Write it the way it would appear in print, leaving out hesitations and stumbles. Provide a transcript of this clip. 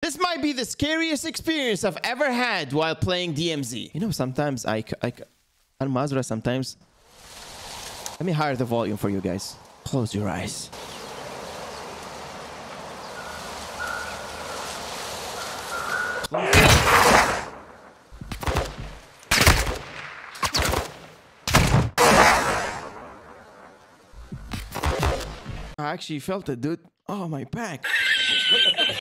This might be the scariest experience I've ever had while playing DMZ. You know, sometimes I'm Mazra sometimes. Let me higher the volume for you guys. Close your eyes. I actually felt it, dude. Oh, my back.